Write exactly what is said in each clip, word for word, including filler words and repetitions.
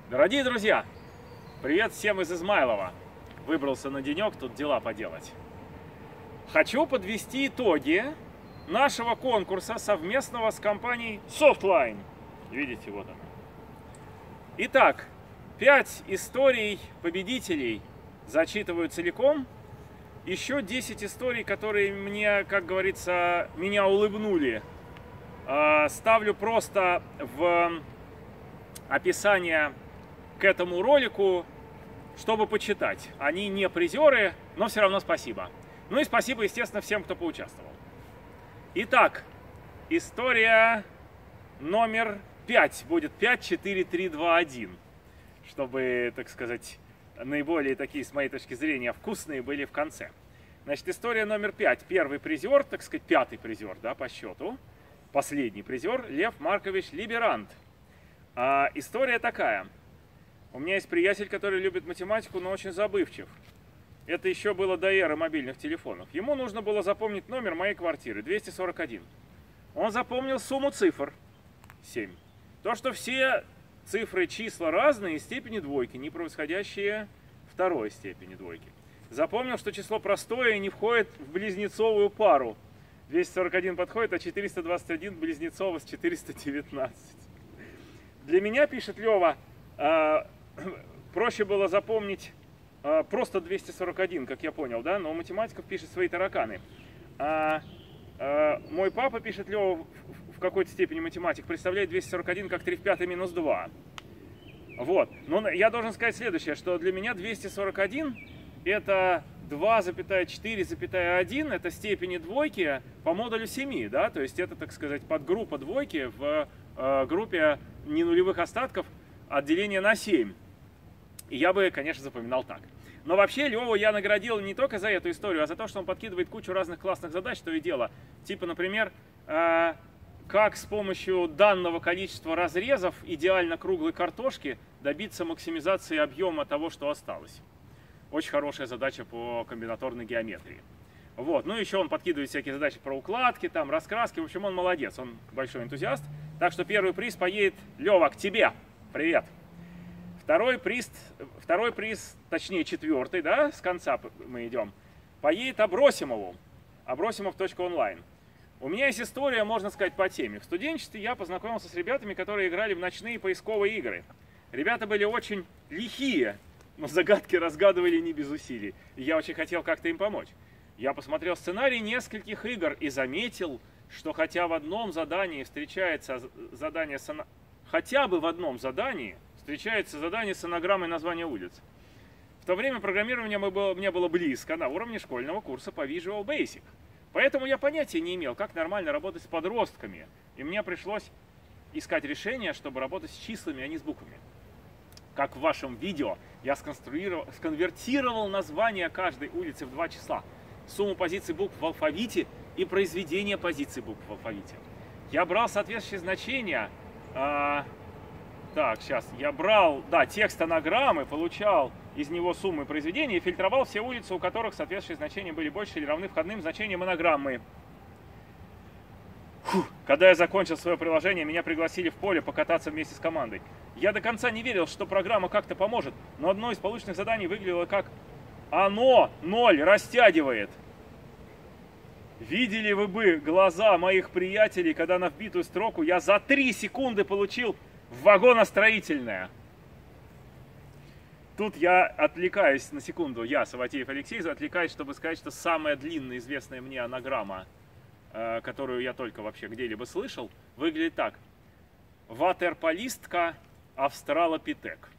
Дорогие друзья, привет всем из Измайлова. Выбрался на денек тут дела поделать. Хочу подвести итоги нашего конкурса совместного с компанией Softline. Видите, вот она. Итак, пять историй победителей зачитываю целиком. Еще десять историй, которые мне, как говорится, меня улыбнули, ставлю просто в описание к этому ролику, чтобы почитать. Они не призеры, но все равно спасибо. Ну и спасибо, естественно, всем, кто поучаствовал. Итак, история номер пять. Будет пять, четыре, три, два, один. Чтобы, так сказать, наиболее такие, с моей точки зрения, вкусные были в конце. Значит, история номер пять. Первый призер, так сказать, пятый призер, да, по счету. Последний призер Лев Маркович Либерант. А, история такая. У меня есть приятель, который любит математику, но очень забывчив. Это еще было до эры мобильных телефонов. Ему нужно было запомнить номер моей квартиры, двести сорок один. Он запомнил сумму цифр, семь. То, что все цифры, числа разные из степени двойки, не превосходящие второй степени двойки. Запомнил, что число простое и не входит в близнецовую пару. двести сорок один подходит, а четыреста двадцать один близнецово с четырёхсот девятнадцати. Для меня, пишет Лева, проще было запомнить а, просто двести сорок один, как я понял, да, но у математиков пишет свои тараканы. А, а, мой папа, пишет Лева, в, в какой-то степени математик, представляет двести сорок один как три в пятой минус два. Вот, но я должен сказать следующее, что для меня двести сорок один это два, четыре, один, это степени двойки по модулю семи, да, то есть это, так сказать, подгруппа двойки в э, группе ненулевых остатков отделение на семь. И я бы, конечно, запоминал так. Но вообще Леву я наградил не только за эту историю, а за то, что он подкидывает кучу разных классных задач, то и дело. Типа, например, э, как с помощью данного количества разрезов идеально круглой картошки добиться максимизации объема того, что осталось. Очень хорошая задача по комбинаторной геометрии. Вот. Ну, еще он подкидывает всякие задачи про укладки, там, раскраски. В общем, он молодец, он большой энтузиаст. Так что первый приз поедет, Лева, к тебе. Привет. Второй приз, второй приз, точнее четвертый, да, с конца мы идем, поедет Абросимову, абросимов точка онлайн. У меня есть история, можно сказать, по теме. В студенчестве я познакомился с ребятами, которые играли в ночные поисковые игры. Ребята были очень лихие, но загадки разгадывали не без усилий. И я очень хотел как-то им помочь. Я посмотрел сценарий нескольких игр и заметил, что хотя в одном задании встречается задание с... хотя бы в одном задании встречается задание с анаграммой названия улиц. В то время программирование мне было близко на уровне школьного курса по Visual Basic. Поэтому я понятия не имел, как нормально работать с подростками. И мне пришлось искать решение, чтобы работать с числами, а не с буквами. Как в вашем видео, я сконвертировал название каждой улицы в два числа. Сумму позиций букв в алфавите и произведение позиций букв в алфавите. Я брал соответствующие значения. А, так, сейчас. Я брал, да, текст анаграммы, получал из него суммы произведения и фильтровал все улицы, у которых соответствующие значения были больше или равны входным значениям анаграммы. Фух. Когда я закончил свое приложение, меня пригласили в поле покататься вместе с командой. Я до конца не верил, что программа как-то поможет, но одно из полученных заданий выглядело как «Оно ноль растягивает». Видели вы бы глаза моих приятелей, когда на вбитую строку я за три секунды получил вагоностроительное. Тут я отвлекаюсь на секунду, я, Саватеев Алексей, отвлекаюсь, чтобы сказать, что самая длинная известная мне анаграмма, которую я только вообще где-либо слышал, выглядит так. Ватерполистка австралопитек.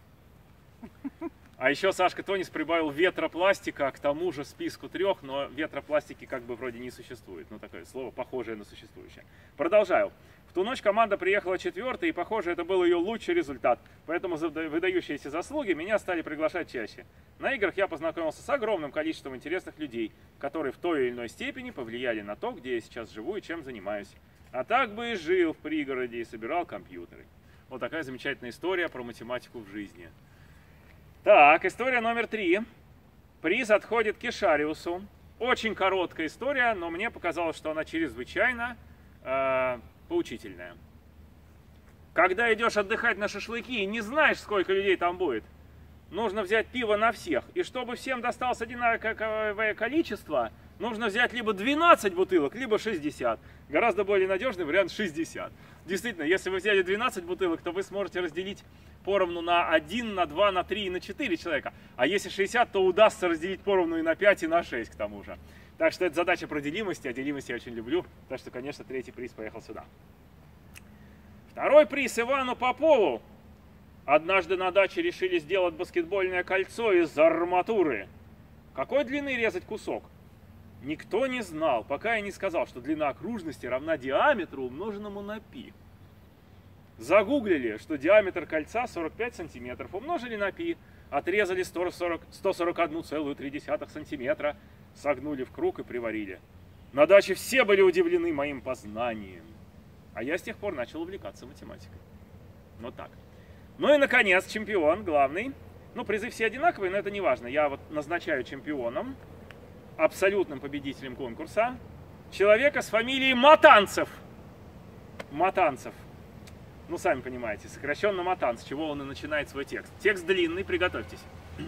А еще Сашка Тонис прибавил ветропластика к тому же списку трех, но ветропластики как бы вроде не существует. Ну, такое слово, похожее на существующее. Продолжаю. В ту ночь команда приехала четвертой, и, похоже, это был ее лучший результат. Поэтому за выдающиеся заслуги меня стали приглашать чаще. На играх я познакомился с огромным количеством интересных людей, которые в той или иной степени повлияли на то, где я сейчас живу и чем занимаюсь. А так бы и жил в пригороде и собирал компьютеры. Вот такая замечательная история про математику в жизни. Так, история номер три. Приз отходит Кешариусу. Очень короткая история, но мне показалось, что она чрезвычайно э, поучительная. Когда идешь отдыхать на шашлыки и не знаешь, сколько людей там будет, нужно взять пиво на всех. И чтобы всем досталось одинаковое количество, нужно взять либо двенадцать бутылок, либо шестьдесят. Гораздо более надежный вариант шестьдесят. Действительно, если вы взяли двенадцать бутылок, то вы сможете разделить поровну на один, на два, на три и на четыре человека. А если шестьдесят, то удастся разделить поровну и на пять, и на шесть к тому же. Так что это задача про делимости, а делимость я очень люблю. Так что, конечно, третий приз поехал сюда. Второй приз Ивану Попову. Однажды на даче решили сделать баскетбольное кольцо из арматуры. Какой длины резать кусок? Никто не знал, пока я не сказал, что длина окружности равна диаметру, умноженному на π. Загуглили, что диаметр кольца сорок пять сантиметров, умножили на π, отрезали сто сорок одна целая три десятых сантиметра, согнули в круг и приварили. На даче все были удивлены моим познанием. А я с тех пор начал увлекаться математикой. Вот так. Ну и, наконец, чемпион главный. Ну, призы все одинаковые, но это не важно. Я вот назначаю чемпионом, абсолютным победителем конкурса, человека с фамилией Матанцев. Матанцев. Ну, сами понимаете, сокращенно Матан, с чего он и начинает свой текст. Текст длинный, приготовьтесь.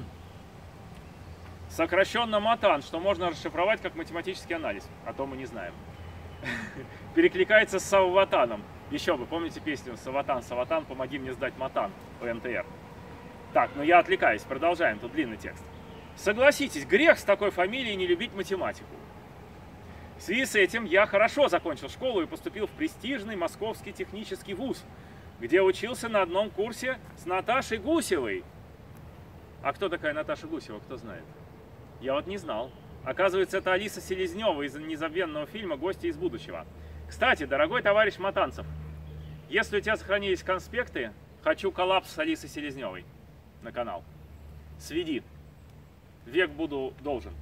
Сокращенно Матан, что можно расшифровать как математический анализ, а то мы не знаем. Перекликается с Савватаном. Еще вы помните песню «Савватан, Савватан, помоги мне сдать Матан» по эн тэ эр. Так, ну я отвлекаюсь, продолжаем, тут длинный текст. Согласитесь, грех с такой фамилией не любить математику. В связи с этим я хорошо закончил школу и поступил в престижный Московский технический вуз, где учился на одном курсе с Наташей Гусевой. А кто такая Наташа Гусева, кто знает? Я вот не знал. Оказывается, это Алиса Селезнева из незабвенного фильма «Гости из будущего». Кстати, дорогой товарищ Матанцев, если у тебя сохранились конспекты, хочу коллапс с Алисой Селезневой на канал. Сведи. Век буду должен.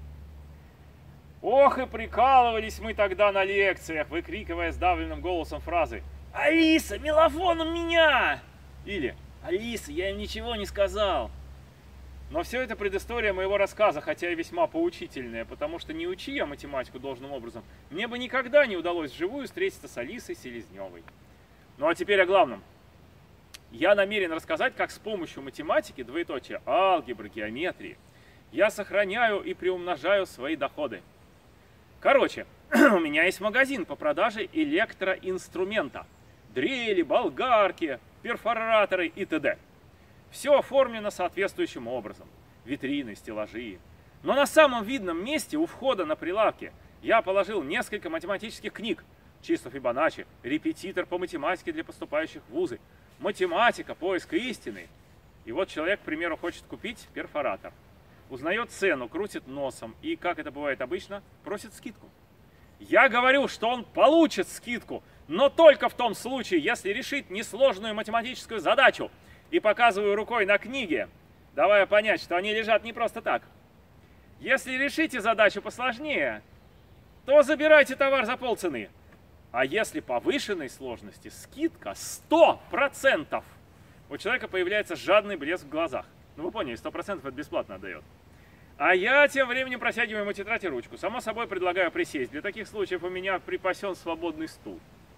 Ох, и прикалывались мы тогда на лекциях, выкрикивая сдавленным голосом фразы «Алиса, мелофон у меня!» Или «Алиса, я им ничего не сказал». Но все это предыстория моего рассказа, хотя и весьма поучительная, потому что не учи я математику должным образом, мне бы никогда не удалось вживую встретиться с Алисой Селезневой. Ну а теперь о главном. Я намерен рассказать, как с помощью математики, двоеточие, алгебры, геометрии, я сохраняю и приумножаю свои доходы. Короче, у меня есть магазин по продаже электроинструмента. Дрели, болгарки, перфораторы и т.д. Все оформлено соответствующим образом. Витрины, стеллажи. Но на самом видном месте у входа на прилавке я положил несколько математических книг. Чисто Фибоначчи, репетитор по математике для поступающих в вузы, математика, поиск истины. И вот человек, к примеру, хочет купить перфоратор. Узнает цену, крутит носом и, как это бывает обычно, просит скидку. Я говорю, что он получит скидку, но только в том случае, если решит несложную математическую задачу. И показываю рукой на книги, давая понять, что они лежат не просто так. Если решите задачу посложнее, то забирайте товар за полцены. А если повышенной сложности, скидка сто процентов. У человека появляется жадный блеск в глазах. Ну вы поняли, сто процентов это бесплатно отдает. А я тем временем протягиваю ему тетрадь и ручку. Само собой предлагаю присесть. Для таких случаев у меня припасен свободный стул.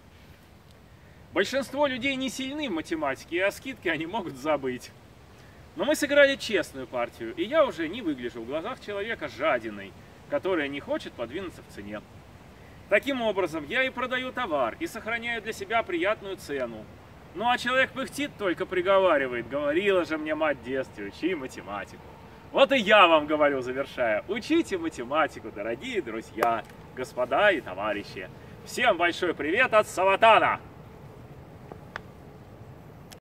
Большинство людей не сильны в математике, и о скидке они могут забыть. Но мы сыграли честную партию, и я уже не выгляжу в глазах человека жадиной, который не хочет подвинуться в цене. Таким образом, я и продаю товар, и сохраняю для себя приятную цену. Ну а человек пыхтит, только приговаривает: говорила же мне мать в детстве, учи математику. Вот и я вам говорю, завершая, учите математику, дорогие друзья, господа и товарищи. Всем большой привет от Савватана!